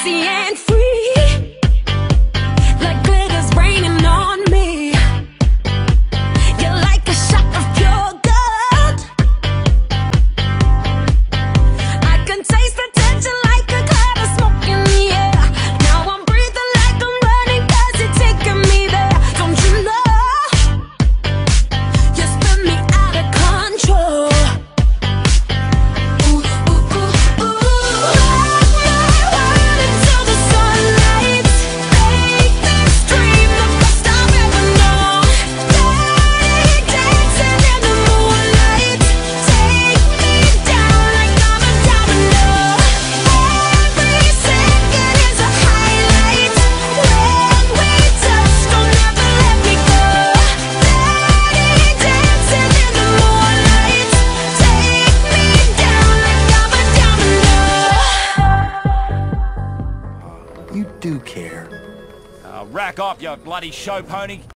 sexy and free, like glitter's raining on me. You're like a shot of pure gold. I can taste the tension like a cloud of smoke in the air. Now I'm breathing like I'm running 'cause you're taking me there. Don't you know you spin me out of control? You do care. Rack off, you bloody show pony.